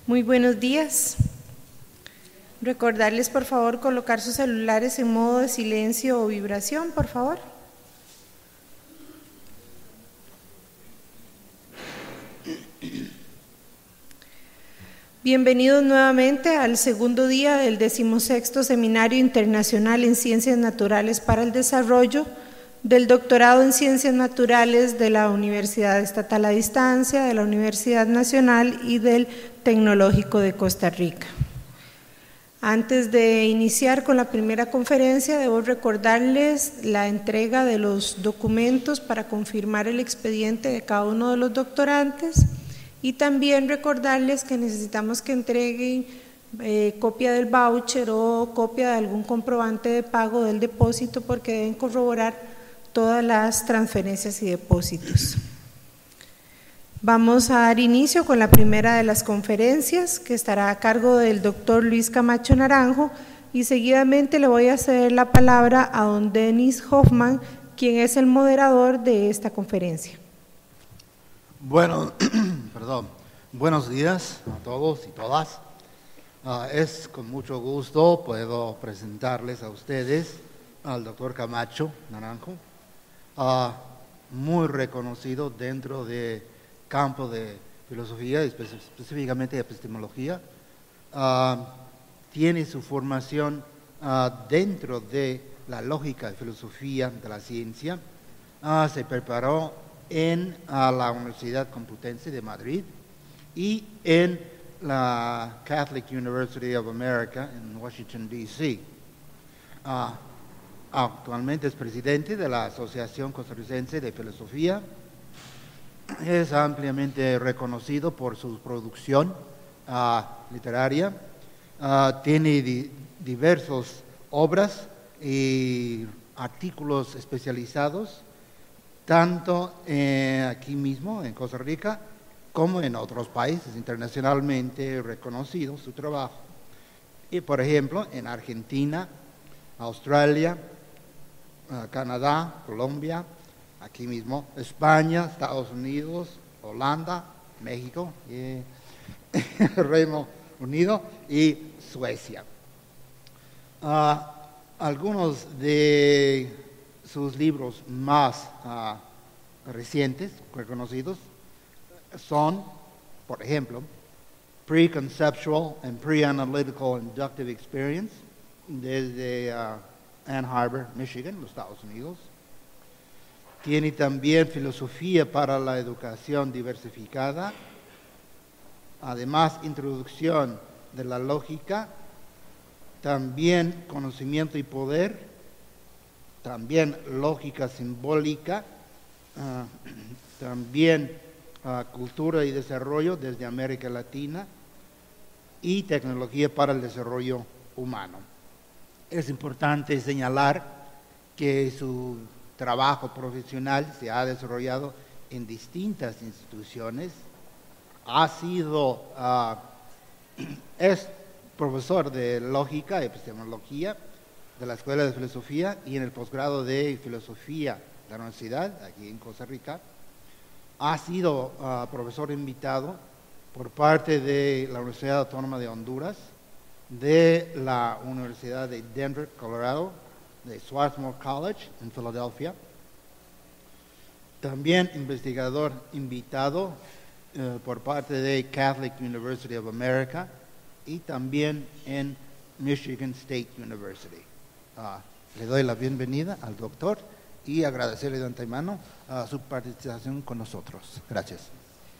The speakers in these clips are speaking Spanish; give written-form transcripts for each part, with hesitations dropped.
Muy buenos días. Recordarles, por favor, colocar sus celulares en modo de silencio o vibración, por favor. Bienvenidos nuevamente al segundo día del 16º Seminario Internacional en Ciencias Naturales para el Desarrollo del Doctorado en Ciencias Naturales de la Universidad Estatal a Distancia, de la Universidad Nacional y del Tecnológico de Costa Rica. Antes de iniciar con la primera conferencia, debo recordarles la entrega de los documentos para confirmar el expediente de cada uno de los doctorantes y también recordarles que necesitamos que entreguen copia del voucher o copia de algún comprobante de pago del depósito porque deben corroborar todas las transferencias y depósitos. Vamos a dar inicio con la primera de las conferencias que estará a cargo del doctor Luis Camacho Naranjo y seguidamente le voy a ceder la palabra a don Dennis Hoffman, quien es el moderador de esta conferencia. Bueno, buenos días a todos y todas. Es con mucho gusto puedo presentarles a ustedes al doctor Camacho Naranjo, muy reconocido dentro del campo de filosofía, específicamente de epistemología. Tiene su formación dentro de la lógica de filosofía de la ciencia. Se preparó en la Universidad Complutense de Madrid y en la Catholic University of America en Washington, D.C. Actualmente es presidente de la Asociación Costarricense de Filosofía. Es ampliamente reconocido por su producción literaria. Tiene diversas obras y artículos especializados, tanto aquí mismo en Costa Rica como en otros países internacionalmente reconocido su trabajo. Y por ejemplo, en Argentina, Australia, Canadá, Colombia, aquí mismo, España, Estados Unidos, Holanda, México, Reino Unido y Suecia. Algunos de sus libros más recientes, reconocidos, son, por ejemplo, Preconceptual and Pre-Analytical Inductive Experience, desde Ann Arbor, Michigan, los Estados Unidos. Tiene también Filosofía para la Educación Diversificada, además Introducción de la Lógica, también Conocimiento y Poder, también Lógica Simbólica, también Cultura y Desarrollo desde América Latina y Tecnología para el Desarrollo Humano. Es importante señalar que su trabajo profesional se ha desarrollado en distintas instituciones. Es profesor de Lógica y Epistemología de la Escuela de Filosofía y en el posgrado de Filosofía de la Universidad, aquí en Costa Rica. Ha sido profesor invitado por parte de la Universidad Autónoma de Honduras, de la Universidad de Denver, Colorado, de Swarthmore College en Filadelfia. También investigador invitado por parte de Catholic University of America y también en Michigan State University. Le doy la bienvenida al doctor y agradecerle de antemano su participación con nosotros. Gracias.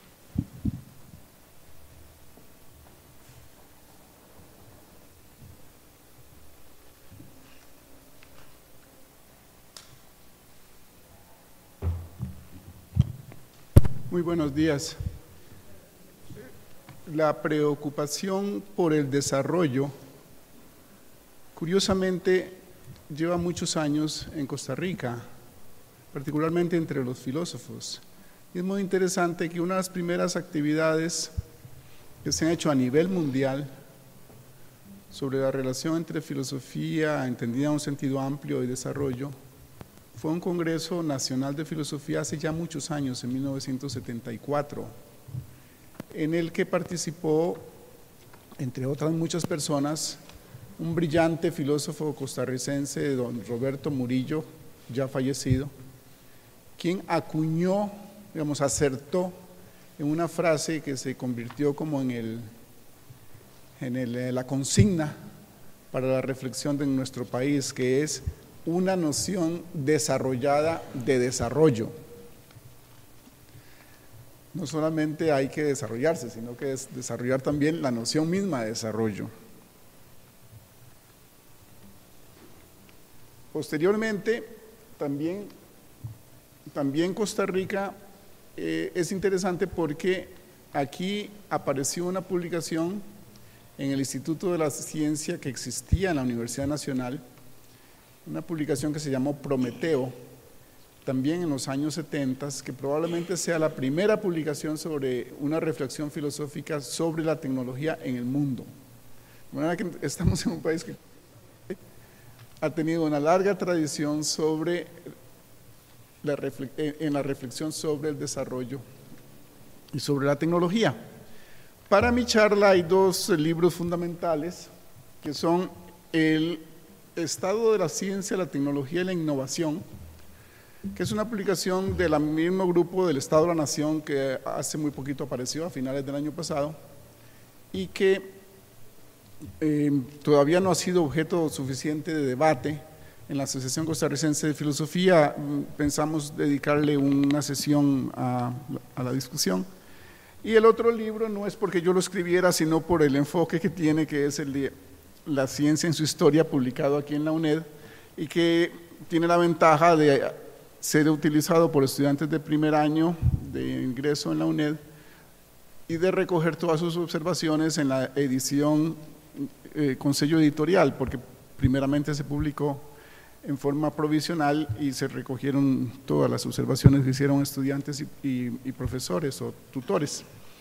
Muy buenos días. La preocupación por el desarrollo, curiosamente, lleva muchos años en Costa Rica, particularmente entre los filósofos. Y es muy interesante que una de las primeras actividades que se han hecho a nivel mundial sobre la relación entre filosofía, entendida en un sentido amplio, y desarrollo, fue un Congreso Nacional de Filosofía hace ya muchos años, en 1974, en el que participó entre otras muchas personas, un brillante filósofo costarricense, don Roberto Murillo, ya fallecido, quien acuñó, digamos, acertó en una frase que se convirtió como en la consigna para la reflexión de nuestro país, que es una noción desarrollada de desarrollo. No solamente hay que desarrollarse, sino que es desarrollar también la noción misma de desarrollo. Posteriormente, también Costa Rica es interesante porque aquí apareció una publicación en el Instituto de la Ciencia que existía en la Universidad Nacional, una publicación que se llamó Prometeo, también en los años 70, que probablemente sea la primera publicación sobre una reflexión filosófica sobre la tecnología en el mundo. De manera que estamos en un país que ha tenido una larga tradición en la reflexión sobre el desarrollo y sobre la tecnología. Para mi charla hay dos libros fundamentales que son El Estado de la Ciencia, la Tecnología y la Innovación, que es una publicación del mismo grupo del Estado de la Nación que hace muy poquito apareció, a finales del año pasado, y que todavía no ha sido objeto suficiente de debate. En la Asociación Costarricense de Filosofía pensamos dedicarle una sesión a la discusión. Y el otro libro no es porque yo lo escribiera, sino por el enfoque que tiene, que es el de La ciencia en su historia, publicado aquí en la UNED, y que tiene la ventaja de ser utilizado por estudiantes de primer año de ingreso en la UNED y de recoger todas sus observaciones en la edición con sello editorial, porque primeramente se publicó en forma provisional y se recogieron todas las observaciones que hicieron estudiantes y profesores o tutores.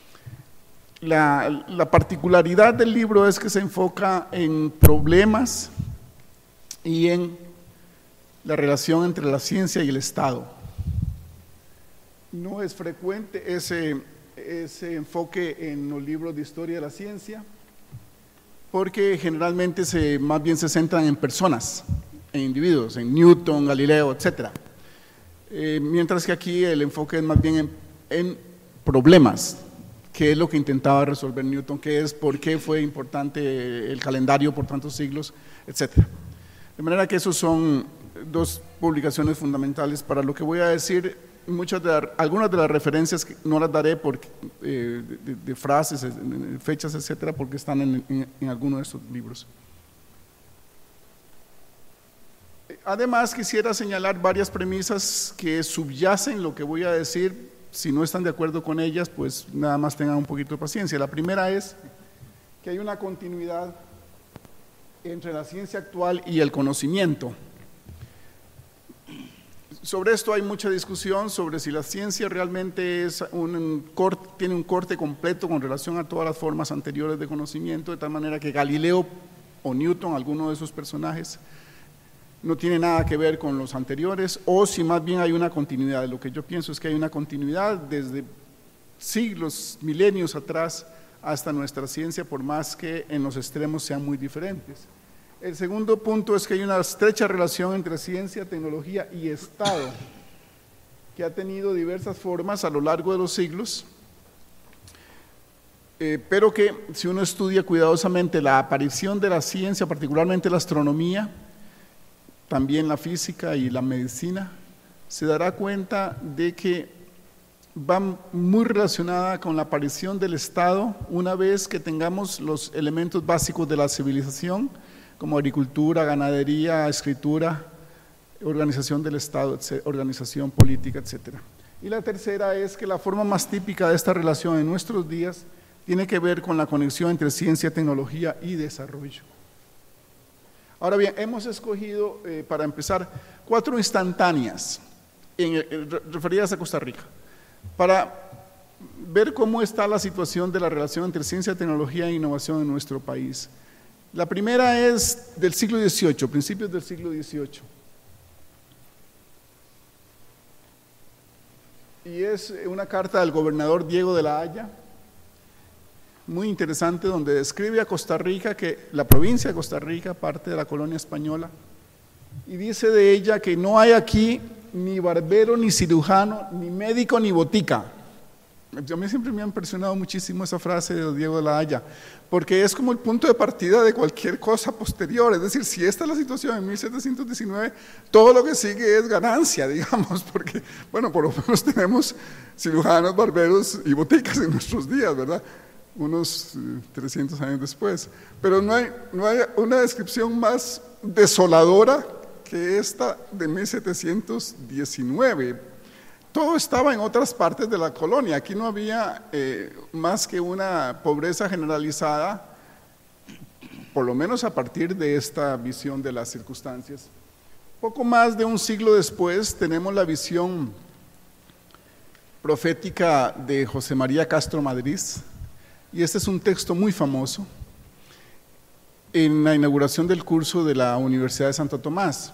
La particularidad del libro es que se enfoca en problemas y en la relación entre la ciencia y el Estado. No es frecuente ese enfoque en los libros de historia de la ciencia, porque generalmente más bien se centran en personas, en individuos, en Newton, Galileo, etc. Mientras que aquí el enfoque es más bien en problemas, que es lo que intentaba resolver Newton, que es por qué fue importante el calendario por tantos siglos, etc. De manera que esos son dos publicaciones fundamentales para lo que voy a decir. Algunas de las referencias no las daré de frases, fechas, etcétera, porque están en alguno de estos libros. Además, quisiera señalar varias premisas que subyacen lo que voy a decir. Si no están de acuerdo con ellas, pues nada más tengan un poquito de paciencia. La primera es que hay una continuidad entre la ciencia actual y el conocimiento. Sobre esto hay mucha discusión, sobre si la ciencia realmente tiene un corte completo con relación a todas las formas anteriores de conocimiento, de tal manera que Galileo o Newton, alguno de esos personajes, no tiene nada que ver con los anteriores, o si más bien hay una continuidad. Lo que yo pienso es que hay una continuidad desde siglos, milenios atrás, hasta nuestra ciencia, por más que en los extremos sean muy diferentes. El segundo punto es que hay una estrecha relación entre ciencia, tecnología y Estado, que ha tenido diversas formas a lo largo de los siglos, pero que si uno estudia cuidadosamente la aparición de la ciencia, particularmente la astronomía, también la física y la medicina, se dará cuenta de que va muy relacionada con la aparición del Estado una vez que tengamos los elementos básicos de la civilización, como agricultura, ganadería, escritura, organización del Estado, organización política, etc. Y la tercera es que la forma más típica de esta relación en nuestros días tiene que ver con la conexión entre ciencia, tecnología y desarrollo. Ahora bien, hemos escogido, para empezar, 4 instantáneas referidas a Costa Rica, para ver cómo está la situación de la relación entre ciencia, tecnología e innovación en nuestro país. La primera es del siglo XVIII, principios del siglo XVIII. Y es una carta del gobernador Diego de la Haya, muy interesante donde describe a Costa Rica, que la provincia de Costa Rica, parte de la colonia española, y dice de ella que no hay aquí ni barbero, ni cirujano, ni médico, ni botica. A mí siempre me ha impresionado muchísimo esa frase de Diego de la Haya, porque es como el punto de partida de cualquier cosa posterior. Es decir, si esta es la situación en 1719, todo lo que sigue es ganancia, digamos, porque, bueno, por lo menos tenemos cirujanos, barberos y boticas en nuestros días, ¿verdad? Unos 300 años después. Pero no hay una descripción más desoladora que esta de 1719. Todo estaba en otras partes de la colonia, aquí no había más que una pobreza generalizada, por lo menos a partir de esta visión de las circunstancias. Poco más de un siglo después tenemos la visión profética de José María Castro Madrid, y este es un texto muy famoso en la inauguración del curso de la Universidad de Santo Tomás.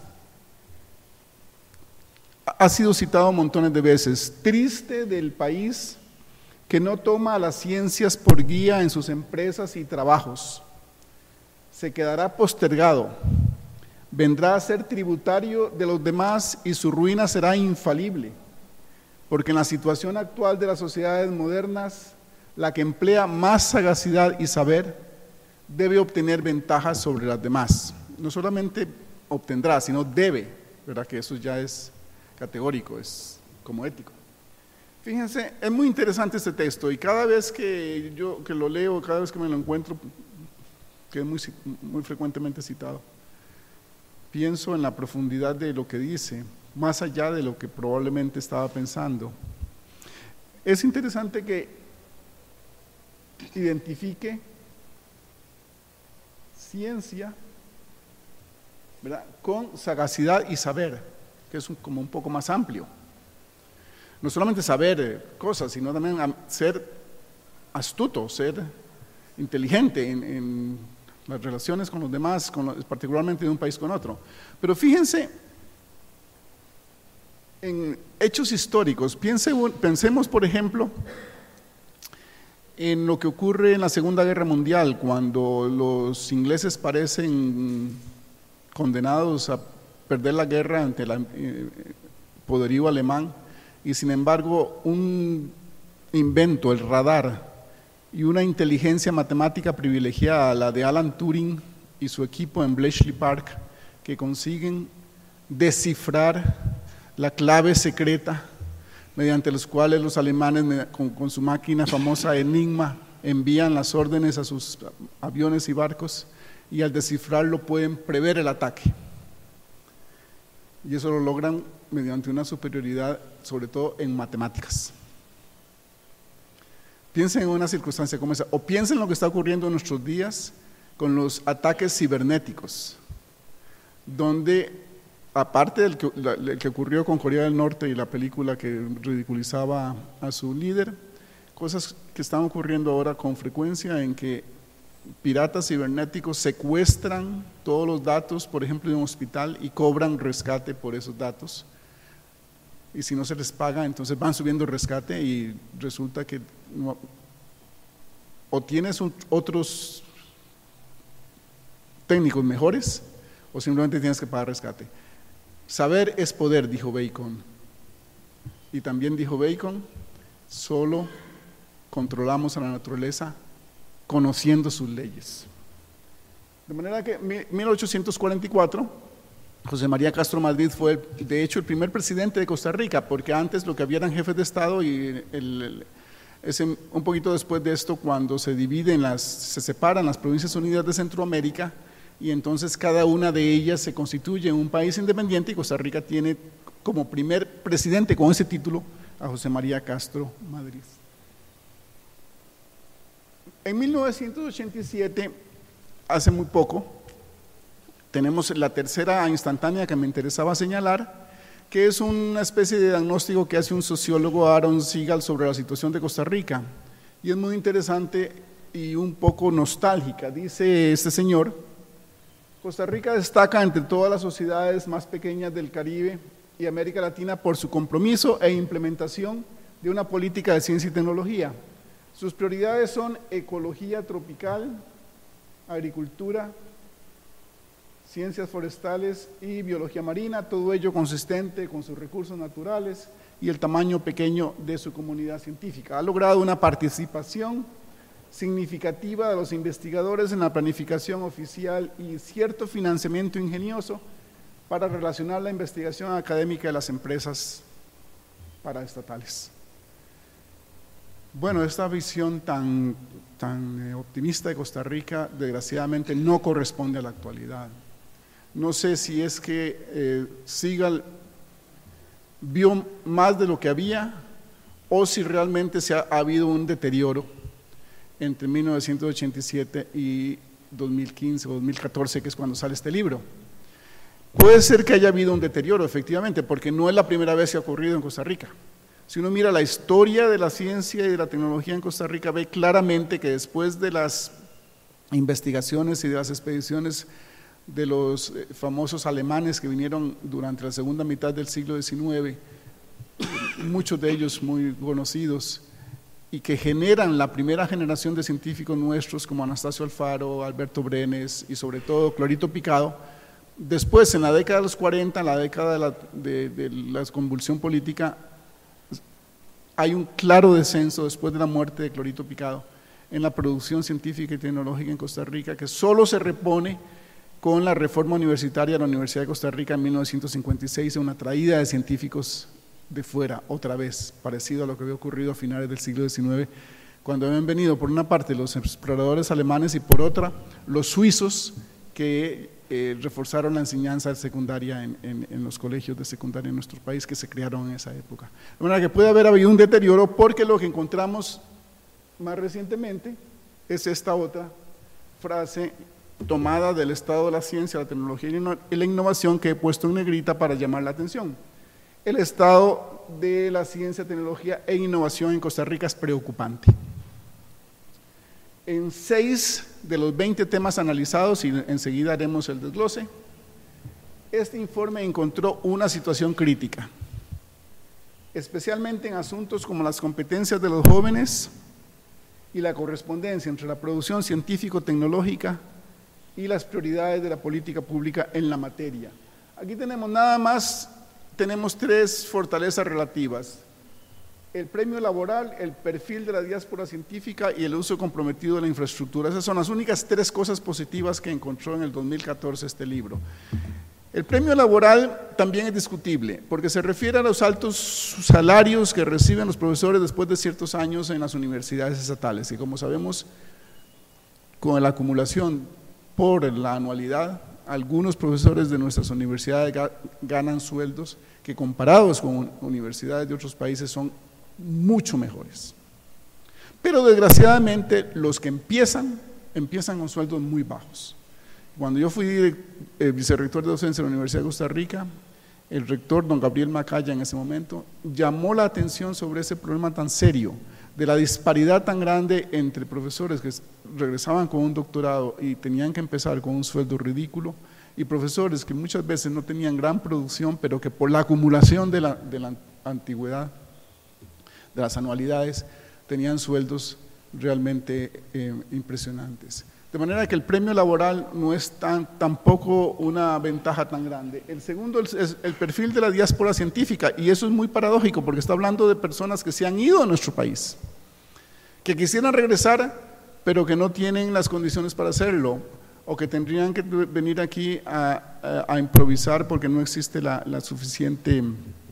Ha sido citado montones de veces. Triste del país que no toma a las ciencias por guía en sus empresas y trabajos. Se quedará postergado, vendrá a ser tributario de los demás y su ruina será infalible, porque en la situación actual de las sociedades modernas, la que emplea más sagacidad y saber debe obtener ventajas sobre las demás. No solamente obtendrá, sino debe, ¿verdad? Que eso ya es categórico, es como ético. Fíjense, es muy interesante este texto y cada vez que lo leo, cada vez que me lo encuentro, que es muy frecuentemente citado, pienso en la profundidad de lo que dice, más allá de lo que probablemente estaba pensando. Es interesante que identifique ciencia, ¿verdad?, con sagacidad y saber, que es como un poco más amplio. No solamente saber cosas, sino también ser astuto, ser inteligente en las relaciones con los demás, particularmente de un país con otro. Pero fíjense en hechos históricos. Pensemos, por ejemplo, en lo que ocurre en la Segunda Guerra Mundial, cuando los ingleses parecen condenados a perder la guerra ante el poderío alemán, y sin embargo un invento, el radar, y una inteligencia matemática privilegiada, la de Alan Turing y su equipo en Bletchley Park, que consiguen descifrar la clave secreta mediante los cuales los alemanes con su máquina famosa Enigma envían las órdenes a sus aviones y barcos, y al descifrarlo pueden prever el ataque. Y eso lo logran mediante una superioridad, sobre todo en matemáticas. Piensen en una circunstancia como esa, o piensen en lo que está ocurriendo en nuestros días con los ataques cibernéticos, donde, aparte del que ocurrió con Corea del Norte y la película que ridiculizaba a su líder, cosas que están ocurriendo ahora con frecuencia en que piratas cibernéticos secuestran todos los datos, por ejemplo, de un hospital, y cobran rescate por esos datos, y si no se les paga, entonces van subiendo el rescate y resulta que o tienes otros técnicos mejores o simplemente tienes que pagar rescate. Saber es poder, dijo Bacon, y también dijo Bacon, solo controlamos a la naturaleza conociendo sus leyes. De manera que en 1844, José María Castro Madrid fue de hecho el primer presidente de Costa Rica, porque antes lo que había eran jefes de Estado, y un poquito después de esto, cuando se separan las Provincias Unidas de Centroamérica, y entonces cada una de ellas se constituye en un país independiente, y Costa Rica tiene como primer presidente con ese título a José María Castro Madrid. En 1987, hace muy poco, tenemos la tercera instantánea que me interesaba señalar, que es una especie de diagnóstico que hace un sociólogo, Aaron Segal, sobre la situación de Costa Rica, y es muy interesante y un poco nostálgica. Dice este señor: Costa Rica destaca entre todas las sociedades más pequeñas del Caribe y América Latina por su compromiso e implementación de una política de ciencia y tecnología. Sus prioridades son ecología tropical, agricultura, ciencias forestales y biología marina, todo ello consistente con sus recursos naturales y el tamaño pequeño de su comunidad científica. Ha logrado una participación significativa de los investigadores en la planificación oficial y cierto financiamiento ingenioso para relacionar la investigación académica de las empresas paraestatales. Bueno, esta visión tan optimista de Costa Rica desgraciadamente no corresponde a la actualidad. No sé si es que Sigal vio más de lo que había o si realmente ha habido un deterioro entre 1987 y 2015 o 2014, que es cuando sale este libro. Puede ser que haya habido un deterioro, efectivamente, porque no es la primera vez que ha ocurrido en Costa Rica. Si uno mira la historia de la ciencia y de la tecnología en Costa Rica, ve claramente que después de las investigaciones y de las expediciones de los famosos alemanes que vinieron durante la segunda mitad del siglo XIX, muchos de ellos muy conocidos, y que generan la primera generación de científicos nuestros como Anastasio Alfaro, Alberto Brenes y sobre todo Clorito Picado. Después, en la década de los 40, en la década de la convulsión política, hay un claro descenso después de la muerte de Clorito Picado en la producción científica y tecnológica en Costa Rica, que solo se repone con la reforma universitaria de la Universidad de Costa Rica en 1956, en una traída de científicos de fuera, otra vez, parecido a lo que había ocurrido a finales del siglo XIX, cuando habían venido por una parte los exploradores alemanes y por otra los suizos que reforzaron la enseñanza secundaria en los colegios de secundaria en nuestro país que se crearon en esa época. De manera que puede haber habido un deterioro, porque lo que encontramos más recientemente es esta otra frase tomada del estado de la ciencia, la tecnología y la innovación, que he puesto en negrita para llamar la atención. El estado de la ciencia, tecnología e innovación en Costa Rica es preocupante. En 6 de los 20 temas analizados, y enseguida haremos el desglose, este informe encontró una situación crítica, especialmente en asuntos como las competencias de los jóvenes y la correspondencia entre la producción científico-tecnológica y las prioridades de la política pública en la materia. Aquí tenemos nada más, tenemos 3 fortalezas relativas: el premio laboral, el perfil de la diáspora científica y el uso comprometido de la infraestructura. Esas son las únicas 3 cosas positivas que encontró en el 2014 este libro. El premio laboral también es discutible, porque se refiere a los altos salarios que reciben los profesores después de ciertos años en las universidades estatales, y como sabemos, con la acumulación por la anualidad, algunos profesores de nuestras universidades ganan sueldos que, comparados con universidades de otros países, son mucho mejores. Pero desgraciadamente los que empiezan con sueldos muy bajos. Cuando yo fui vicerrector de docencia de la Universidad de Costa Rica, el rector, don Gabriel Macaya, en ese momento, llamó la atención sobre ese problema tan serio, de la disparidad tan grande entre profesores que regresaban con un doctorado y tenían que empezar con un sueldo ridículo, y profesores que muchas veces no tenían gran producción, pero que por la acumulación de la antigüedad, de las anualidades, tenían sueldos realmente impresionantes. De manera que el premio laboral no es tampoco una ventaja tan grande. El segundo es el perfil de la diáspora científica, y eso es muy paradójico, porque está hablando de personas que se han ido a nuestro país, que quisieran regresar, pero que no tienen las condiciones para hacerlo, o que tendrían que venir aquí a improvisar porque no existe la suficiente,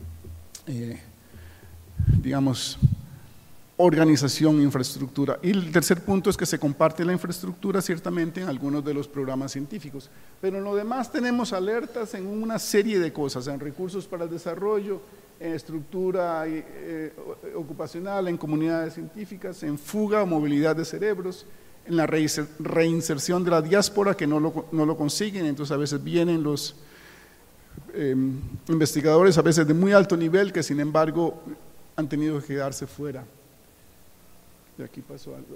digamos, organización e infraestructura. Y el tercer punto es que se comparte la infraestructura ciertamente en algunos de los programas científicos, pero en lo demás tenemos alertas en una serie de cosas, en recursos para el desarrollo, en estructura ocupacional, en comunidades científicas, en fuga o movilidad de cerebros, en la reinserción de la diáspora, que no lo consiguen. Entonces a veces vienen los investigadores, a veces de muy alto nivel, que sin embargo han tenido que quedarse fuera. De aquí pasó algo.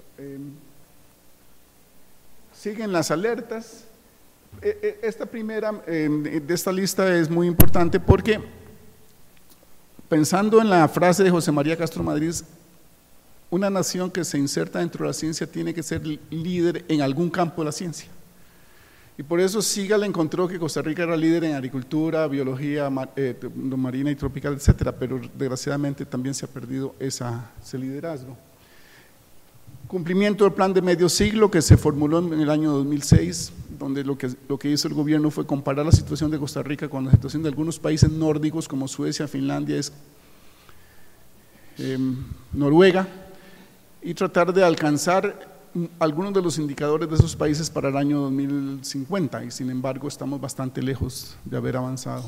Siguen las alertas. Esta primera de esta lista es muy importante porque, pensando en la frase de José María Castro Madrid, una nación que se inserta dentro de la ciencia tiene que ser líder en algún campo de la ciencia. Y por eso Sigal encontró que Costa Rica era líder en agricultura, biología marina y tropical, etcétera, pero desgraciadamente también se ha perdido ese liderazgo. Cumplimiento del plan de medio siglo que se formuló en el año 2006, donde lo que hizo el gobierno fue comparar la situación de Costa Rica con la situación de algunos países nórdicos como Suecia, Finlandia, Noruega, y tratar de alcanzar algunos de los indicadores de esos países para el año 2050, y sin embargo estamos bastante lejos de haber avanzado.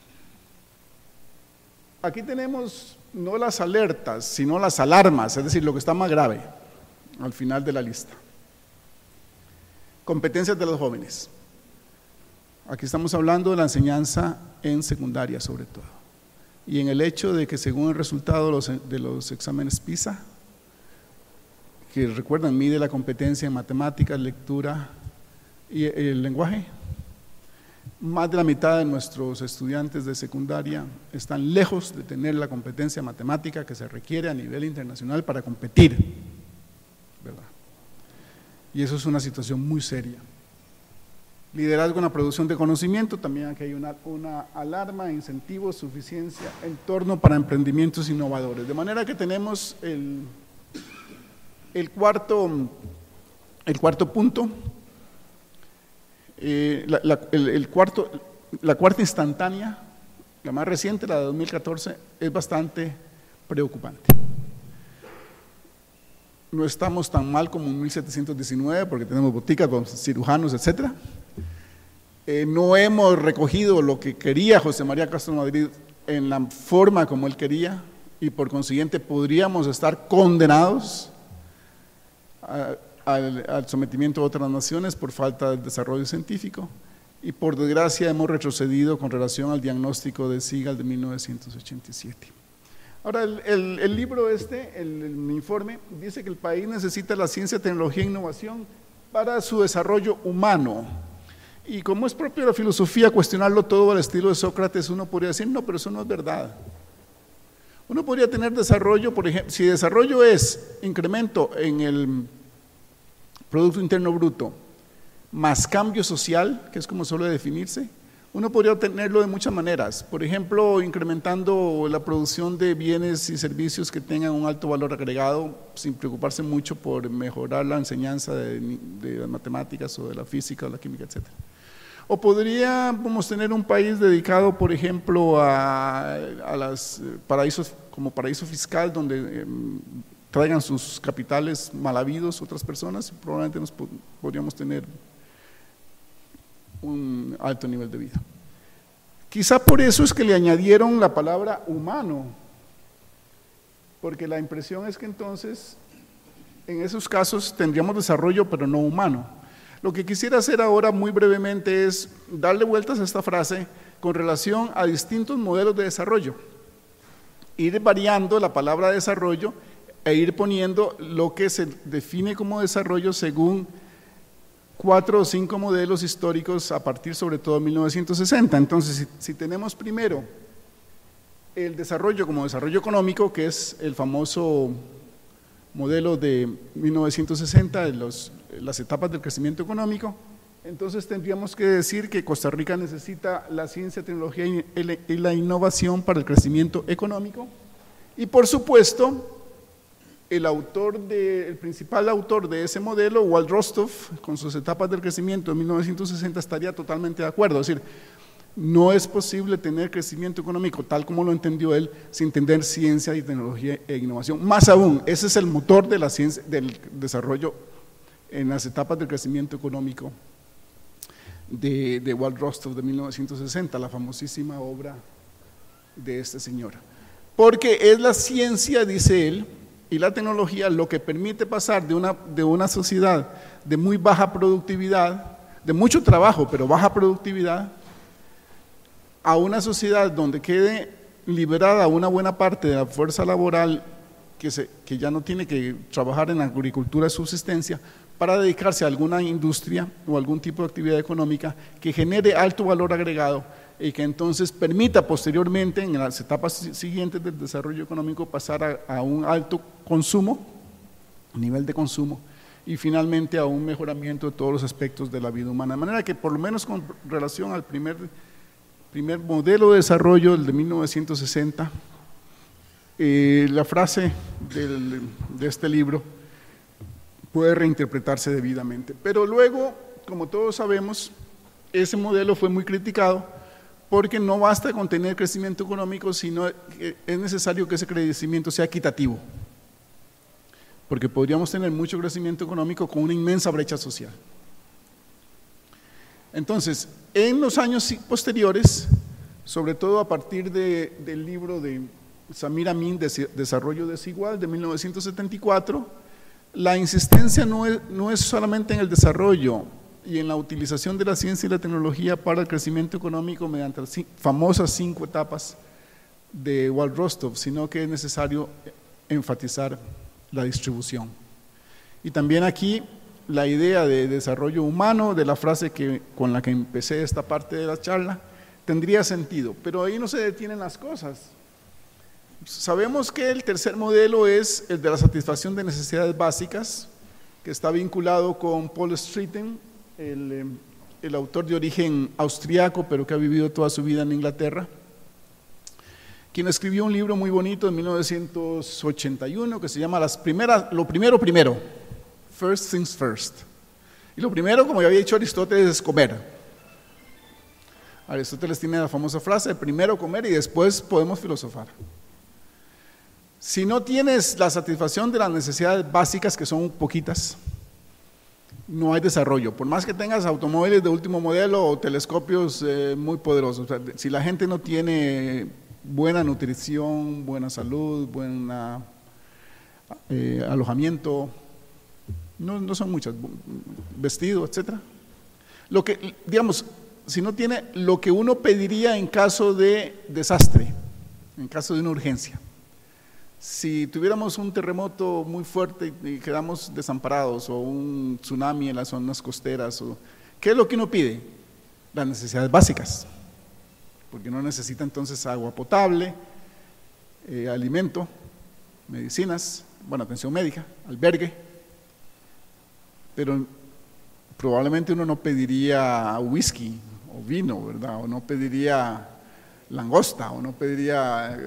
Aquí tenemos no las alertas, sino las alarmas, es decir, lo que está más grave al final de la lista. Competencias de los jóvenes. Aquí estamos hablando de la enseñanza en secundaria sobre todo, y en el hecho de que según el resultado de los exámenes PISA, que recuerdan, mide la competencia en matemáticas, lectura y el lenguaje, más de la mitad de nuestros estudiantes de secundaria están lejos de tener la competencia matemática que se requiere a nivel internacional para competir, ¿verdad? Y eso es una situación muy seria. Liderazgo en la producción de conocimiento, también aquí hay una alarma, incentivos, suficiencia, entorno para emprendimientos innovadores. De manera que tenemos el cuarto punto, la cuarta instantánea, la más reciente, la de 2014, es bastante preocupante. No estamos tan mal como en 1719 porque tenemos boticas, cirujanos, etcétera. No hemos recogido lo que quería José María Castro Madrid en la forma como él quería, y por consiguiente podríamos estar condenados al sometimiento de otras naciones por falta de desarrollo científico, y por desgracia hemos retrocedido con relación al diagnóstico de Sigal de 1987. Ahora, el libro el informe, dice que el país necesita la ciencia, tecnología e innovación para su desarrollo humano, y como es propio de la filosofía cuestionarlo todo al estilo de Sócrates, uno podría decir, no, pero eso no es verdad. Uno podría tener desarrollo, por ejemplo, si desarrollo es incremento en el Producto Interno Bruto más cambio social, que es como suele definirse, uno podría obtenerlo de muchas maneras. Por ejemplo, incrementando la producción de bienes y servicios que tengan un alto valor agregado, sin preocuparse mucho por mejorar la enseñanza de las matemáticas o de la física o la química, etc. O podríamos tener un país dedicado, por ejemplo, a los paraísos, como paraíso fiscal, donde traigan sus capitales mal habidos otras personas, y probablemente podríamos tener un alto nivel de vida. Quizá por eso es que le añadieron la palabra humano, porque la impresión es que entonces en esos casos tendríamos desarrollo pero no humano. Lo que quisiera hacer ahora muy brevemente es darle vueltas a esta frase con relación a distintos modelos de desarrollo, ir variando la palabra desarrollo e ir poniendo lo que se define como desarrollo según 4 o 5 modelos históricos a partir sobre todo de 1960. Entonces, si tenemos primero el desarrollo como desarrollo económico, que es el famoso modelo de 1960, de las etapas del crecimiento económico, entonces tendríamos que decir que Costa Rica necesita la ciencia, tecnología y la innovación para el crecimiento económico, y por supuesto el principal autor de ese modelo, Walt Rostow, con sus etapas del crecimiento de 1960, estaría totalmente de acuerdo. Es decir, no es posible tener crecimiento económico tal como lo entendió él sin tener ciencia y tecnología e innovación. Más aún, ese es el motor de la ciencia, del desarrollo en las etapas del crecimiento económico de Walt Rostow de 1960, la famosísima obra de este señor. Porque es la ciencia, dice él, y la tecnología lo que permite pasar de una sociedad de muy baja productividad, de mucho trabajo pero baja productividad, a una sociedad donde quede liberada una buena parte de la fuerza laboral que ya no tiene que trabajar en agricultura de subsistencia, para dedicarse a alguna industria o algún tipo de actividad económica que genere alto valor agregado y que entonces permita posteriormente en las etapas siguientes del desarrollo económico pasar a un alto consumo nivel de consumo y finalmente a un mejoramiento de todos los aspectos de la vida humana. De manera que por lo menos con relación al primer modelo de desarrollo, el de 1960, la frase de este libro puede reinterpretarse debidamente. Pero luego, como todos sabemos, ese modelo fue muy criticado porque no basta con tener crecimiento económico, sino que es necesario que ese crecimiento sea equitativo, porque podríamos tener mucho crecimiento económico con una inmensa brecha social. Entonces, en los años posteriores, sobre todo a partir del libro de Samir Amin, Desarrollo Desigual, de 1974, la insistencia no es solamente en el desarrollo y en la utilización de la ciencia y la tecnología para el crecimiento económico mediante las famosas 5 etapas de Walt Rostov, sino que es necesario enfatizar la distribución. Y también aquí la idea de desarrollo humano, de la frase con la que empecé esta parte de la charla, tendría sentido, pero ahí no se detienen las cosas. Sabemos que el tercer modelo es el de la satisfacción de necesidades básicas, que está vinculado con Paul Streeting, el autor de origen austriaco, pero que ha vivido toda su vida en Inglaterra, quien escribió un libro muy bonito en 1981 que se llama Lo primero primero, First Things First. Y lo primero, como ya había dicho Aristóteles, es comer. Aristóteles tiene la famosa frase, primero comer y después podemos filosofar. Si no tienes la satisfacción de las necesidades básicas, que son poquitas, no hay desarrollo. Por más que tengas automóviles de último modelo o telescopios muy poderosos, o sea, si la gente no tiene buena nutrición, buena salud, buen alojamiento, no son muchas, vestido, etcétera. Lo que, digamos, si no tiene lo que uno pediría en caso de desastre, en caso de una urgencia. Si tuviéramos un terremoto muy fuerte y quedamos desamparados, o un tsunami en las zonas costeras, ¿qué es lo que uno pide? Las necesidades básicas, porque uno necesita entonces agua potable, alimento, medicinas, atención médica, albergue, pero probablemente uno no pediría whisky o vino, ¿verdad? O no pediría langosta, o no pediría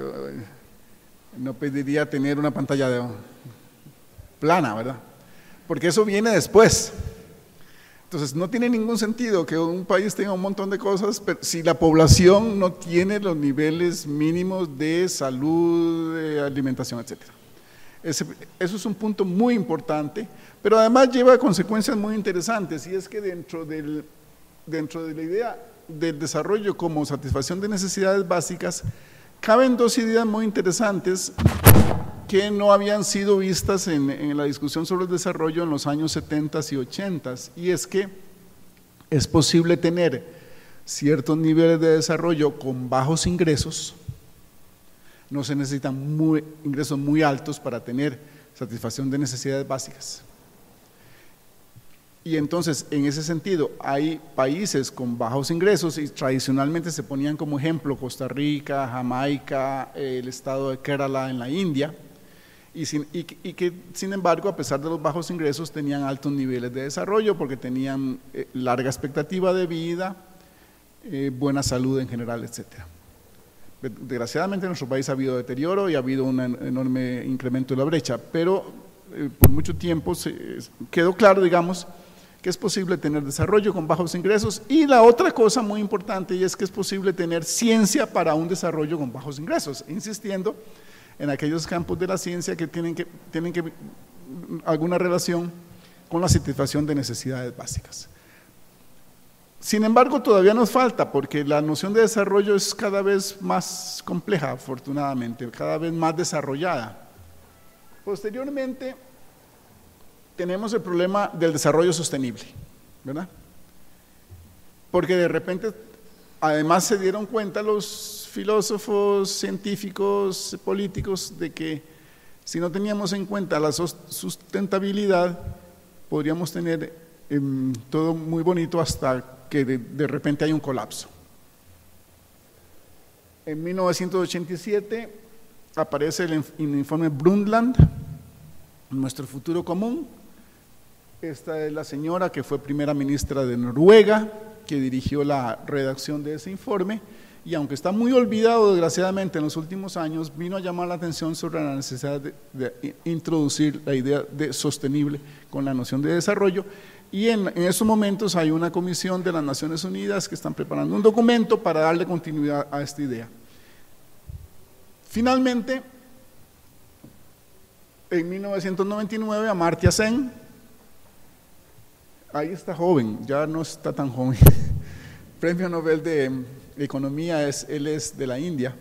tener una pantalla plana, ¿verdad? Porque eso viene después. Entonces no tiene ningún sentido que un país tenga un montón de cosas, pero si la población no tiene los niveles mínimos de salud, de alimentación, etc. Eso es un punto muy importante, pero además lleva consecuencias muy interesantes, y es que dentro de la idea del desarrollo como satisfacción de necesidades básicas, caben 2 ideas muy interesantes que no habían sido vistas en la discusión sobre el desarrollo en los años 70 y 80, y es que es posible tener ciertos niveles de desarrollo con bajos ingresos. No se necesitan ingresos muy altos para tener satisfacción de necesidades básicas. Y entonces, en ese sentido, hay países con bajos ingresos, y tradicionalmente se ponían como ejemplo Costa Rica, Jamaica, el estado de Kerala en la India, y que sin embargo, a pesar de los bajos ingresos, tenían altos niveles de desarrollo porque tenían larga expectativa de vida, buena salud en general, etc. Desgraciadamente en nuestro país ha habido deterioro y ha habido un enorme incremento de la brecha, pero por mucho tiempo quedó claro, digamos, que es posible tener desarrollo con bajos ingresos. Y la otra cosa muy importante, y es que es posible tener ciencia para un desarrollo con bajos ingresos, insistiendo en aquellos campos de la ciencia que tienen alguna relación con la satisfacción de necesidades básicas. Sin embargo, todavía nos falta, porque la noción de desarrollo es cada vez más compleja, afortunadamente, cada vez más desarrollada. Posteriormente, tenemos el problema del desarrollo sostenible, ¿verdad? Porque de repente, además se dieron cuenta los filósofos, científicos, políticos, de que si no teníamos en cuenta la sustentabilidad, podríamos tener todo muy bonito hasta que de repente hay un colapso. En 1987 aparece el informe Brundtland, nuestro futuro común. Esta es la señora que fue primera ministra de Noruega, que dirigió la redacción de ese informe, y aunque está muy olvidado desgraciadamente en los últimos años, vino a llamar la atención sobre la necesidad de introducir la idea de sostenible con la noción de desarrollo, y en estos momentos hay una comisión de las Naciones Unidas que están preparando un documento para darle continuidad a esta idea. Finalmente, en 1999, Amartya Sen, ahí está joven, ya no está tan joven, Premio Nobel de Economía, él es de la India,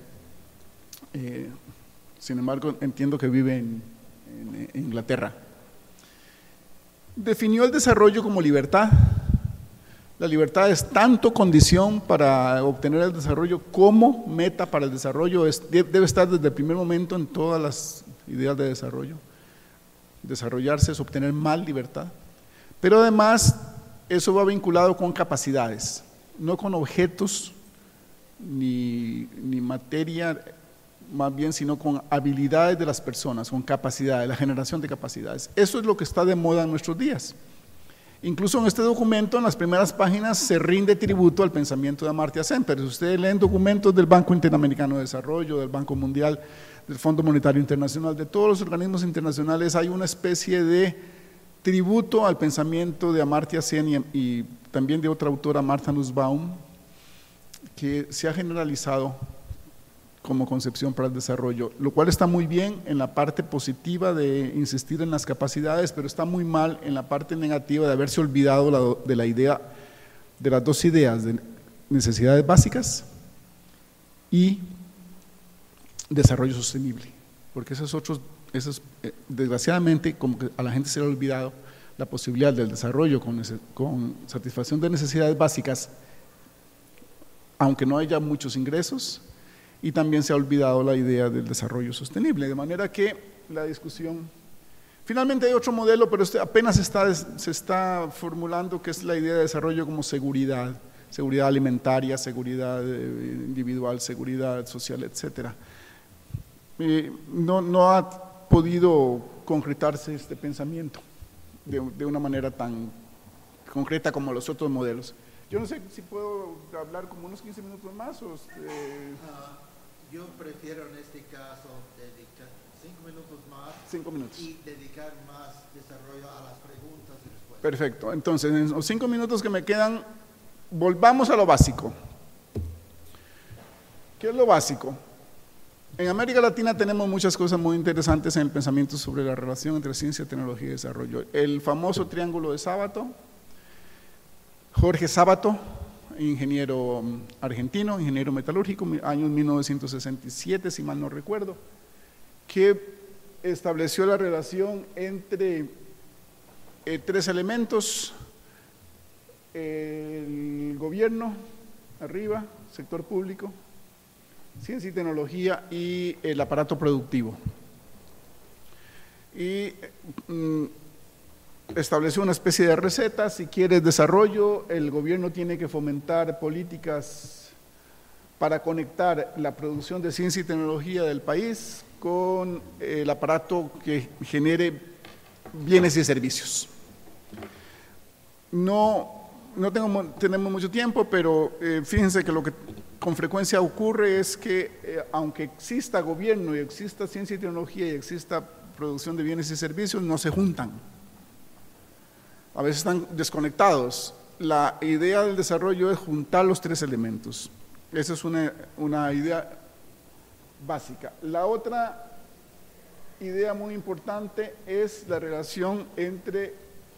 sin embargo entiendo que vive en Inglaterra. Definió el desarrollo como libertad. La libertad es tanto condición para obtener el desarrollo como meta para el desarrollo, debe estar desde el primer momento en todas las ideas de desarrollo. Desarrollarse es obtener más libertad. Pero además, eso va vinculado con capacidades, no con objetos ni materia, más bien, sino con habilidades de las personas, con capacidades, la generación de capacidades. Eso es lo que está de moda en nuestros días. Incluso en este documento, en las primeras páginas, se rinde tributo al pensamiento de Amartya Sen, pero si ustedes leen documentos del Banco Interamericano de Desarrollo, del Banco Mundial, del Fondo Monetario Internacional, de todos los organismos internacionales, hay una especie de tributo al pensamiento de Amartya Sen y también de otra autora, Martha Nussbaum, que se ha generalizado como concepción para el desarrollo, lo cual está muy bien en la parte positiva de insistir en las capacidades, pero está muy mal en la parte negativa de haberse olvidado de la idea, de las dos ideas, de necesidades básicas y desarrollo sostenible, porque desgraciadamente, como que a la gente se le ha olvidado la posibilidad del desarrollo con satisfacción de necesidades básicas, aunque no haya muchos ingresos, y también se ha olvidado la idea del desarrollo sostenible, de manera que la discusión… Finalmente hay otro modelo, pero apenas se está formulando, que es la idea de desarrollo como seguridad alimentaria, seguridad individual, seguridad social, etcétera. No ha podido concretarse este pensamiento de una manera tan concreta como los otros modelos. Yo no sé si puedo hablar como unos 15 minutos más o… Yo prefiero en este caso dedicar 5 minutos más 5 minutos. Y dedicar más desarrollo a las preguntas y respuestas. Perfecto, entonces en los 5 minutos que me quedan, volvamos a lo básico. ¿Qué es lo básico? En América Latina tenemos muchas cosas muy interesantes en el pensamiento sobre la relación entre ciencia, tecnología y desarrollo. El famoso triángulo de Sábato, Jorge Sábato, ingeniero argentino, ingeniero metalúrgico, años 1967, si mal no recuerdo, que estableció la relación entre 3 elementos: el gobierno, arriba, sector público, ciencia y tecnología y el aparato productivo. Y estableció una especie de receta: si quieres desarrollo, el gobierno tiene que fomentar políticas para conectar la producción de ciencia y tecnología del país con el aparato que genere bienes y servicios. No tenemos mucho tiempo, pero fíjense que lo que con frecuencia ocurre es que aunque exista gobierno y exista ciencia y tecnología y exista producción de bienes y servicios, no se juntan. A veces están desconectados. La idea del desarrollo es juntar los 3 elementos. Esa es una idea básica. La otra idea muy importante es la relación entre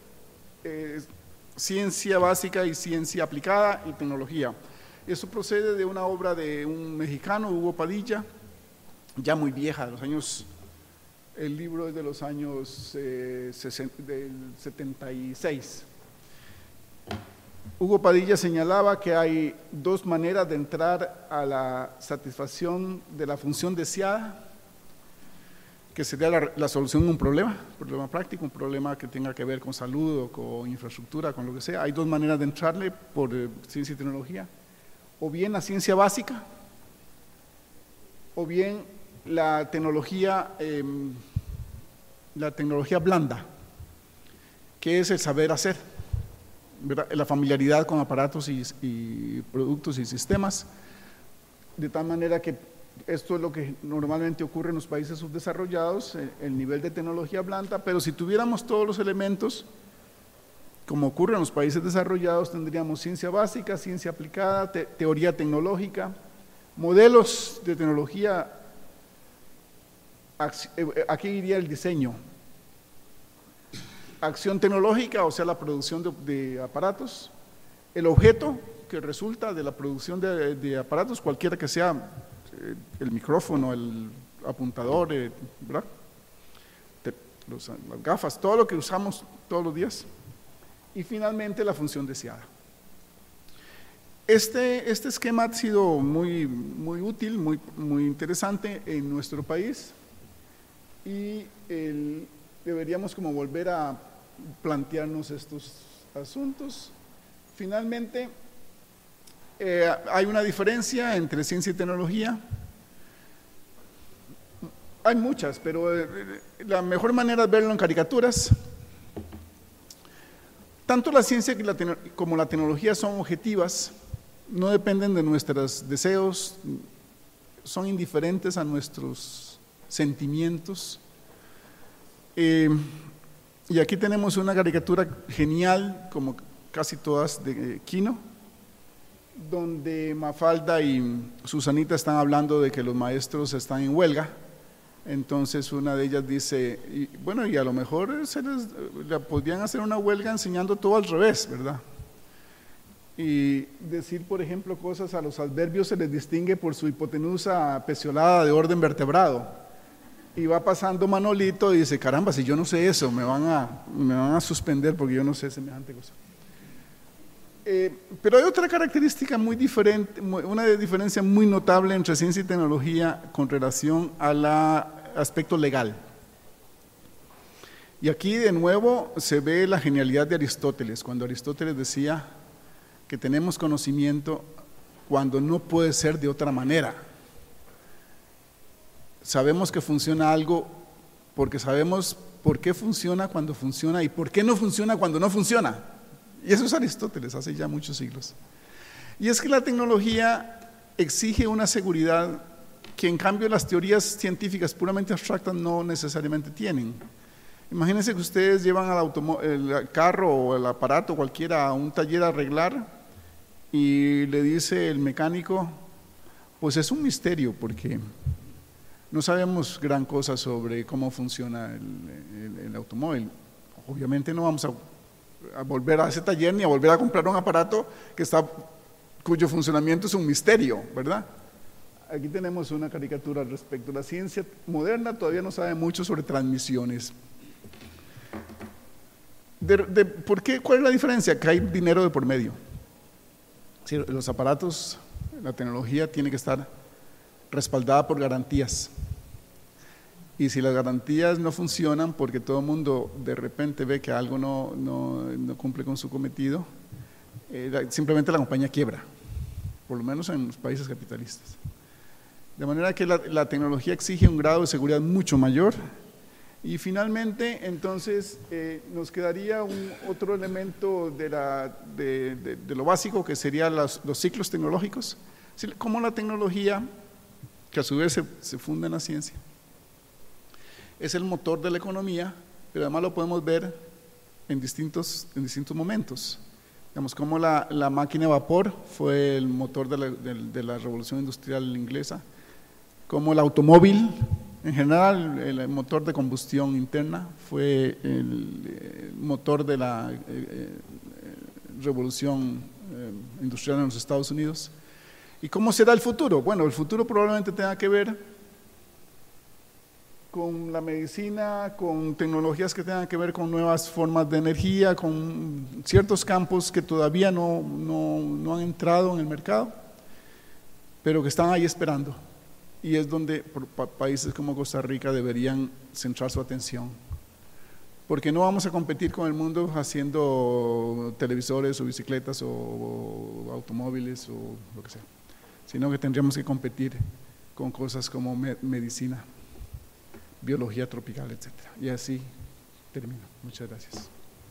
ciencia básica y ciencia aplicada y tecnología. Eso procede de una obra de un mexicano, Hugo Padilla, ya muy vieja, de los años… El libro es de los años del 76. Hugo Padilla señalaba que hay 2 maneras de entrar a la satisfacción de la función deseada, que sería la solución de un problema práctico, un problema que tenga que ver con salud o con infraestructura, con lo que sea. Hay 2 maneras de entrarle por ciencia y tecnología: o bien la ciencia básica, o bien la tecnología la tecnología blanda, que es el saber hacer, ¿verdad? La familiaridad con aparatos y productos y sistemas, de tal manera que esto es lo que normalmente ocurre en los países subdesarrollados, el nivel de tecnología blanda, pero si tuviéramos todos los elementos, como ocurre en los países desarrollados, tendríamos ciencia básica, ciencia aplicada, teoría tecnológica, modelos de tecnología, aquí iría el diseño, acción tecnológica, o sea, la producción de aparatos, el objeto que resulta de la producción de aparatos, cualquiera que sea, el micrófono, el apuntador, ¿verdad? Las gafas, todo lo que usamos todos los días. Y finalmente la función deseada. Este esquema ha sido muy útil, muy interesante en nuestro país y deberíamos como volver a plantearnos estos asuntos. Finalmente, hay una diferencia entre ciencia y tecnología. Hay muchas, pero la mejor manera es verlo en caricaturas. Tanto la ciencia como la tecnología son objetivas, no dependen de nuestros deseos, son indiferentes a nuestros sentimientos. Y aquí tenemos una caricatura genial, como casi todas, de Kino, donde Mafalda y Susanita están hablando de que los maestros están en huelga. Entonces una de ellas dice, bueno, y a lo mejor podrían hacer una huelga enseñando todo al revés, ¿verdad? Y decir, por ejemplo, cosas a los adverbios se les distingue por su hipotenusa peciolada de orden vertebrado. Y va pasando Manolito y dice, caramba, si yo no sé eso, me van a suspender porque yo no sé semejante cosa. Pero hay otra característica muy diferente, una diferencia muy notable entre ciencia y tecnología con relación al aspecto legal. Y aquí de nuevo se ve la genialidad de Aristóteles, cuando Aristóteles decía que tenemos conocimiento cuando no puede ser de otra manera. Sabemos que funciona algo porque sabemos por qué funciona cuando funciona y por qué no funciona cuando no funciona. Y eso es Aristóteles, hace ya muchos siglos. Y es que la tecnología exige una seguridad que en cambio las teorías científicas puramente abstractas no necesariamente tienen. Imagínense que ustedes llevan el carro o el aparato cualquiera a un taller a arreglar y le dice el mecánico, pues es un misterio porque no sabemos gran cosa sobre cómo funciona el automóvil. Obviamente no vamos a volver a ese taller ni a volver a comprar un aparato cuyo funcionamiento es un misterio, ¿verdad? Aquí tenemos una caricatura al respecto. La ciencia moderna todavía no sabe mucho sobre transmisiones. ¿Por qué? ¿Cuál es la diferencia? Que hay dinero de por medio. Sí, los aparatos, la tecnología tiene que estar respaldada por garantías. Y si las garantías no funcionan porque todo el mundo de repente ve que algo no cumple con su cometido, simplemente la compañía quiebra, por lo menos en los países capitalistas. De manera que la tecnología exige un grado de seguridad mucho mayor. Y finalmente, entonces, nos quedaría otro elemento de lo básico, que serían los ciclos tecnológicos. Como la tecnología, que a su vez se funda en la ciencia, es el motor de la economía, pero además lo podemos ver en distintos momentos. Digamos, como la máquina de vapor fue el motor de la revolución industrial inglesa, como el automóvil, en general el motor de combustión interna fue el motor de la revolución industrial en los Estados Unidos. ¿Y cómo será el futuro? Bueno, el futuro probablemente tenga que ver con la medicina, con tecnologías que tengan que ver con nuevas formas de energía, con ciertos campos que todavía no han entrado en el mercado, pero que están ahí esperando. Y es donde países como Costa Rica deberían centrar su atención. Porque no vamos a competir con el mundo haciendo televisores o bicicletas o automóviles o lo que sea, sino que tendríamos que competir con cosas como medicina. biología tropical, etc. Y así termino. Muchas gracias.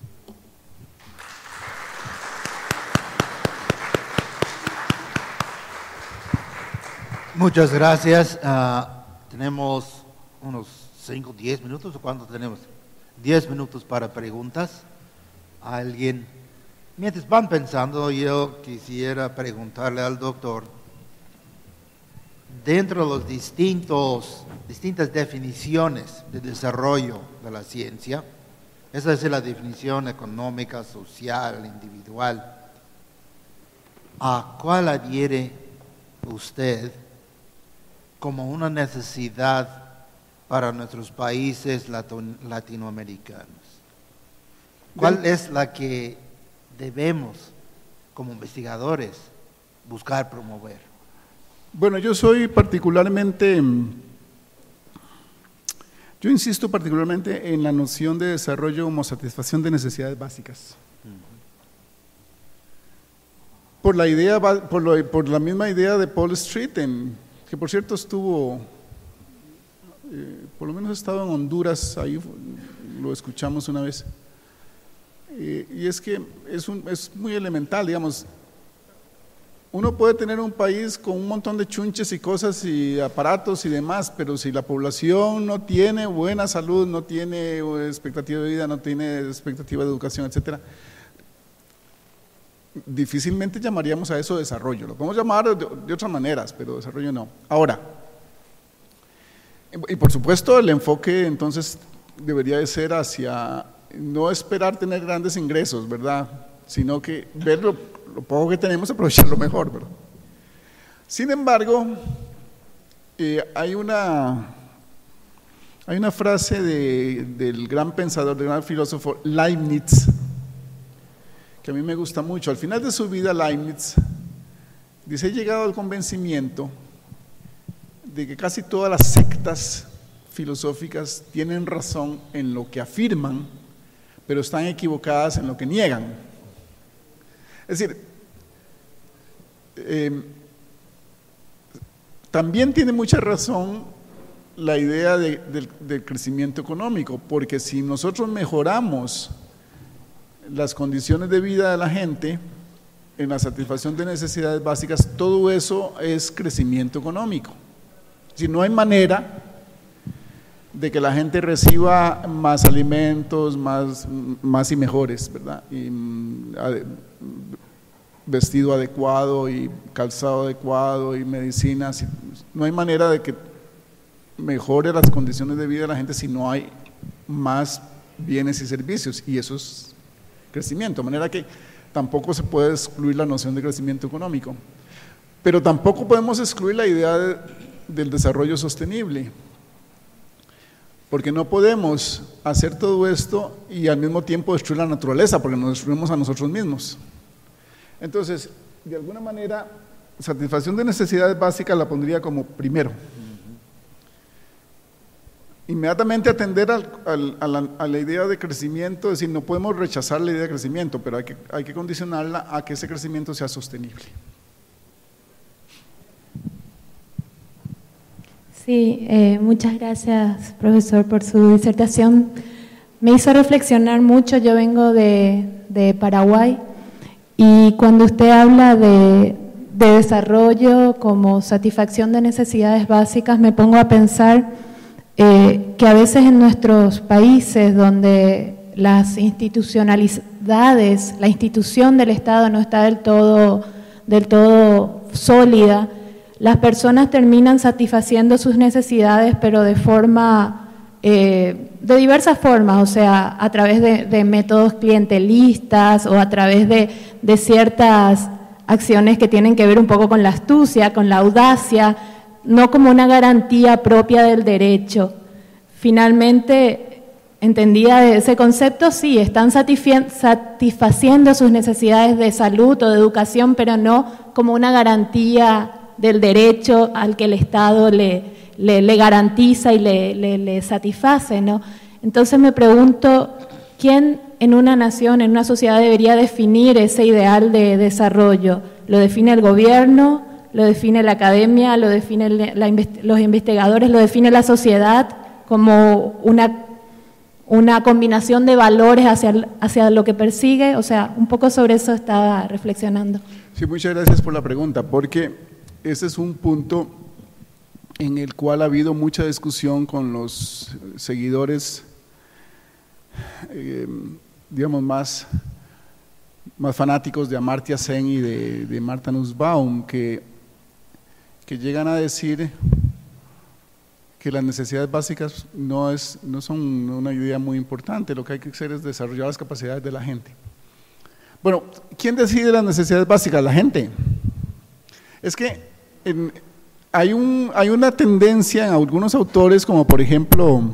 Muchas gracias. Tenemos unos 5, 10 minutos, ¿o cuánto tenemos? 10 minutos para preguntas. ¿Alguien? Mientras van pensando, yo quisiera preguntarle al doctor, dentro de los distintas definiciones de desarrollo de la ciencia, esa es la definición económica, social, individual, ¿a cuál adhiere usted como una necesidad para nuestros países latinoamericanos? ¿Cuál es la que debemos, como investigadores, buscar promover? Bueno, yo insisto particularmente en la noción de desarrollo como satisfacción de necesidades básicas. Por la misma idea de Paul Street, que por cierto estuvo, por lo menos ha estado en Honduras, ahí lo escuchamos una vez, y es que es muy elemental, digamos. Uno puede tener un país con un montón de chunches y cosas y aparatos y demás, pero si la población no tiene buena salud, no tiene expectativa de vida, no tiene expectativa de educación, etcétera, difícilmente llamaríamos a eso desarrollo. Lo podemos llamar de otras maneras, pero desarrollo no. Ahora, y por supuesto el enfoque entonces debería de ser hacia no esperar tener grandes ingresos, ¿verdad? Sino que ver lo poco que tenemos, aprovecharlo mejor, ¿verdad? Sin embargo, hay una frase del gran pensador, del gran filósofo Leibniz, que a mí me gusta mucho. Al final de su vida, Leibniz dice: he llegado al convencimiento de que casi todas las sectas filosóficas tienen razón en lo que afirman, pero están equivocadas en lo que niegan. Es decir, también tiene mucha razón la idea del crecimiento económico, porque si nosotros mejoramos las condiciones de vida de la gente en la satisfacción de necesidades básicas, todo eso es crecimiento económico. Si no hay manera de que la gente reciba más alimentos, más y mejores, ¿verdad? Y vestido adecuado y calzado adecuado y medicinas. No hay manera de que mejore las condiciones de vida de la gente si no hay más bienes y servicios, y eso es crecimiento. De manera que tampoco se puede excluir la noción de crecimiento económico, pero tampoco podemos excluir la idea del desarrollo sostenible, porque no podemos hacer todo esto y al mismo tiempo destruir la naturaleza, porque nos destruimos a nosotros mismos. Entonces, de alguna manera, satisfacción de necesidades básicas la pondría como primero. Inmediatamente atender a la idea de crecimiento, es decir, no podemos rechazar la idea de crecimiento, pero hay que condicionarla a que ese crecimiento sea sostenible. Sí, muchas gracias, profesor, por su disertación. Me hizo reflexionar mucho. Yo vengo de Paraguay, y cuando usted habla de desarrollo como satisfacción de necesidades básicas, me pongo a pensar que a veces en nuestros países donde las institucionalidades, la institución del Estado no está del todo sólida, las personas terminan satisfaciendo sus necesidades, pero de diversas formas, o sea, a través de métodos clientelistas o a través de ciertas acciones que tienen que ver un poco con la astucia, con la audacia, no como una garantía propia del derecho. Finalmente, entendida ese concepto, sí, están satisfaciendo sus necesidades de salud o de educación, pero no como una garantía del derecho al que el Estado le garantiza y le satisface, ¿no? Entonces me pregunto, ¿quién en una nación, en una sociedad debería definir ese ideal de desarrollo? ¿Lo define el gobierno? ¿Lo define la academia? ¿Lo define los investigadores? ¿Lo define la sociedad? como una combinación de valores hacia lo que persigue. O sea, un poco sobre eso estaba reflexionando. Sí, muchas gracias por la pregunta, porque ese es un punto en el cual ha habido mucha discusión con los seguidores, digamos, más fanáticos de Amartya Sen y de Martha Nussbaum, que llegan a decir que las necesidades básicas no son una idea muy importante. Lo que hay que hacer es desarrollar las capacidades de la gente. Bueno, ¿quién decide las necesidades básicas? La gente. Es que hay una tendencia en algunos autores, como por ejemplo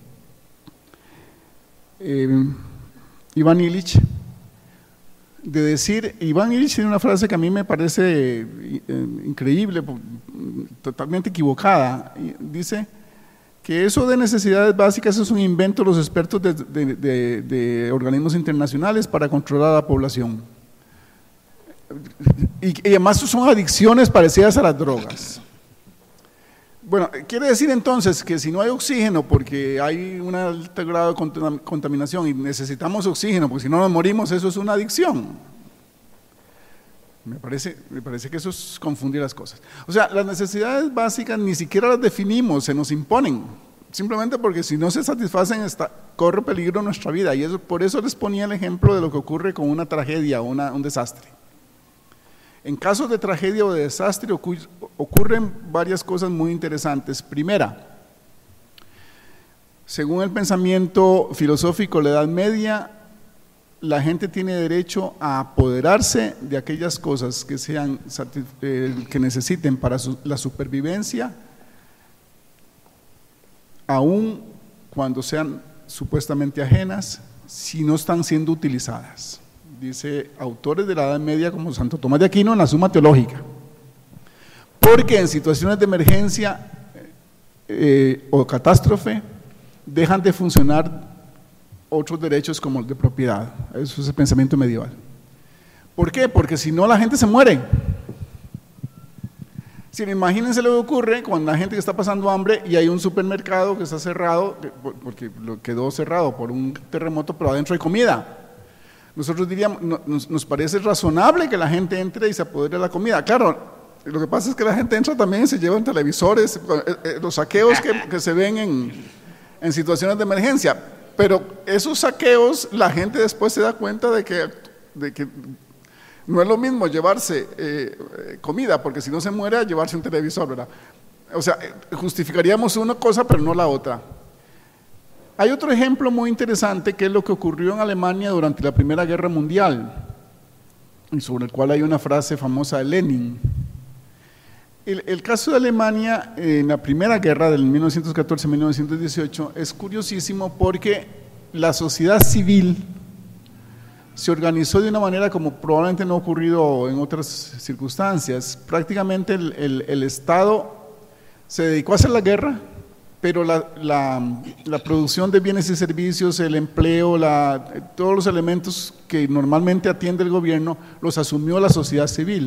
Ivan Illich, de decir, Ivan Illich tiene una frase que a mí me parece increíble, totalmente equivocada. Dice que eso de necesidades básicas es un invento de los expertos de organismos internacionales para controlar a la población. Y además son adicciones parecidas a las drogas. Bueno, quiere decir entonces que si no hay oxígeno porque hay un alto grado de contaminación y necesitamos oxígeno porque si no nos morimos, eso es una adicción. Me parece que eso es confundir las cosas. O sea, las necesidades básicas ni siquiera las definimos, se nos imponen, simplemente porque si no se satisfacen corre peligro nuestra vida. Y por eso les ponía el ejemplo de lo que ocurre con una tragedia o un desastre. En casos de tragedia o de desastre ocurren varias cosas muy interesantes. Primera, según el pensamiento filosófico de la Edad Media, la gente tiene derecho a apoderarse de aquellas cosas que necesiten para la supervivencia, aun cuando sean supuestamente ajenas, si no están siendo utilizadas. Dice autores de la Edad Media como Santo Tomás de Aquino en la Suma Teológica, porque en situaciones de emergencia o catástrofe dejan de funcionar otros derechos como el de propiedad. Eso es el pensamiento medieval. ¿Por qué? Porque si no la gente se muere. Si imagínense lo que ocurre cuando la gente que está pasando hambre y hay un supermercado que está cerrado, porque quedó cerrado por un terremoto, pero adentro hay comida. Nosotros diríamos, nos parece razonable que la gente entre y se apodere de la comida. Claro, lo que pasa es que la gente entra también y se llevan televisores, los saqueos que se ven en situaciones de emergencia. Pero esos saqueos, la gente después se da cuenta de que no es lo mismo llevarse comida, porque si no se muere, a llevarse un televisor, ¿verdad? O sea, justificaríamos una cosa, pero no la otra. Hay otro ejemplo muy interesante que es lo que ocurrió en Alemania durante la Primera Guerra Mundial, y sobre el cual hay una frase famosa de Lenin. El caso de Alemania en la Primera Guerra del 1914-1918 es curiosísimo porque la sociedad civil se organizó de una manera como probablemente no ha ocurrido en otras circunstancias. Prácticamente el Estado se dedicó a hacer la guerra, pero la producción de bienes y servicios, el empleo, todos los elementos que normalmente atiende el gobierno, los asumió la sociedad civil.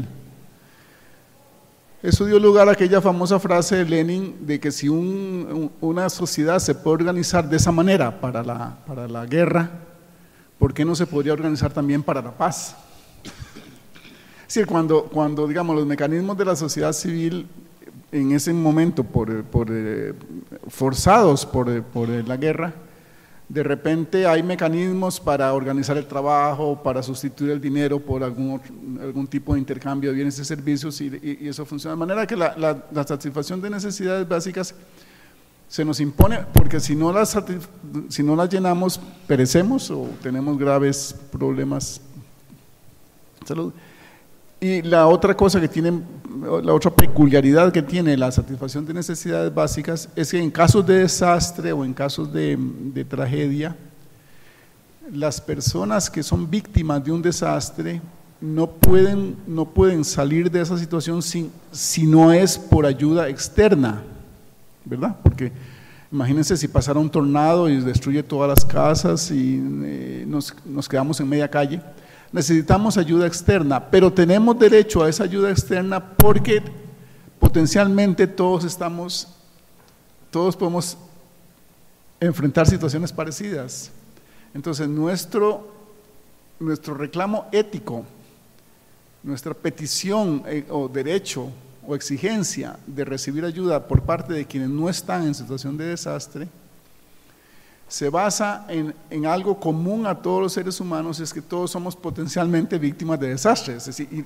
Eso dio lugar a aquella famosa frase de Lenin de que si una sociedad se puede organizar de esa manera para la guerra, ¿por qué no se podría organizar también para la paz? Es decir, cuando digamos, los mecanismos de la sociedad civil en ese momento, forzados por la guerra, de repente hay mecanismos para organizar el trabajo, para sustituir el dinero por algún tipo de intercambio de bienes y servicios, y eso funciona de manera que la satisfacción de necesidades básicas se nos impone, porque si no las llenamos, perecemos o tenemos graves problemas de salud. Y la otra cosa que tiene, la otra peculiaridad que tiene la satisfacción de necesidades básicas es que en casos de desastre o en casos de tragedia, las personas que son víctimas de un desastre no pueden salir de esa situación si no es por ayuda externa, ¿verdad? Porque imagínense si pasara un tornado y destruye todas las casas y nos quedamos en media calle. Necesitamos ayuda externa, pero tenemos derecho a esa ayuda externa porque potencialmente todos podemos enfrentar situaciones parecidas. Entonces, nuestro reclamo ético, nuestra petición o derecho o exigencia de recibir ayuda por parte de quienes no están en situación de desastre, se basa en algo común a todos los seres humanos, es que todos somos potencialmente víctimas de desastres. Es decir,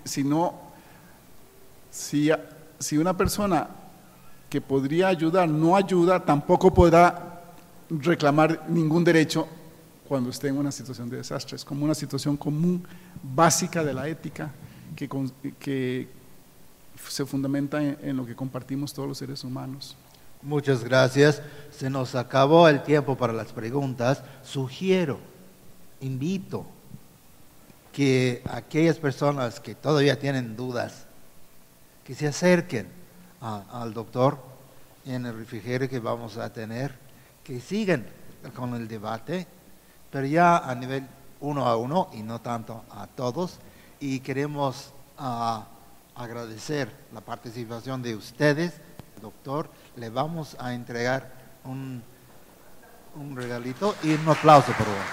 si una persona que podría ayudar no ayuda, tampoco podrá reclamar ningún derecho cuando esté en una situación de desastre. Es como una situación común, básica de la ética, que se fundamenta en lo que compartimos todos los seres humanos. Muchas gracias. Se nos acabó el tiempo para las preguntas. Sugiero, invito que aquellas personas que todavía tienen dudas, que se acerquen al doctor en el refrigerio que vamos a tener, que sigan con el debate, pero ya a nivel uno a uno y no tanto a todos. Y queremos agradecer la participación de ustedes, doctor. Le vamos a entregar un regalito y un aplauso, por favor.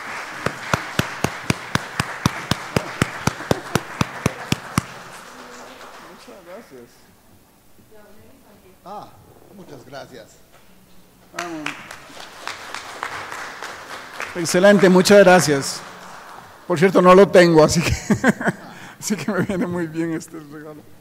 Muchas gracias. Muchas gracias. Excelente, muchas gracias. Por cierto, no lo tengo, así que me viene muy bien este regalo.